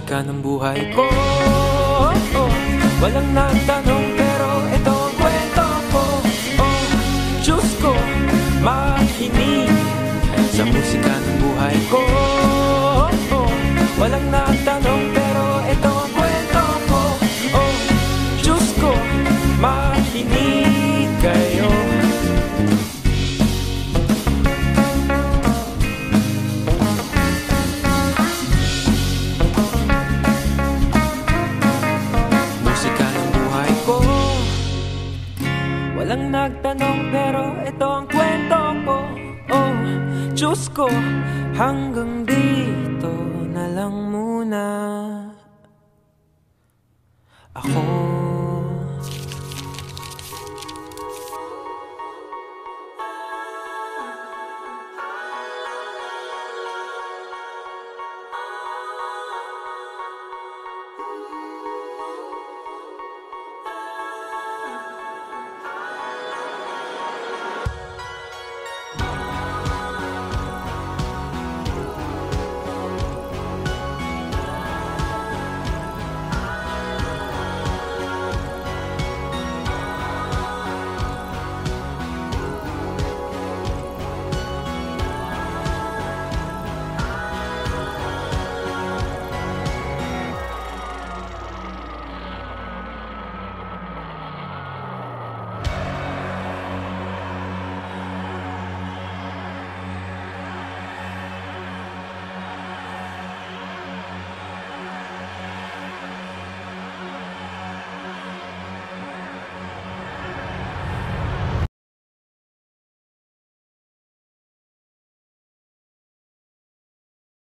musika ng buhay ko. Walang nagtanong pero ito ang kwento ko. Diyos ko, makinig sa musika ng buhay ko. Walang nagtanong pero ito ang kwento ko. Diyos ko, makinig kayo. Walang nagtanong pero ito ang kwento ko. Diyos ko, hanggang dito na lang muna.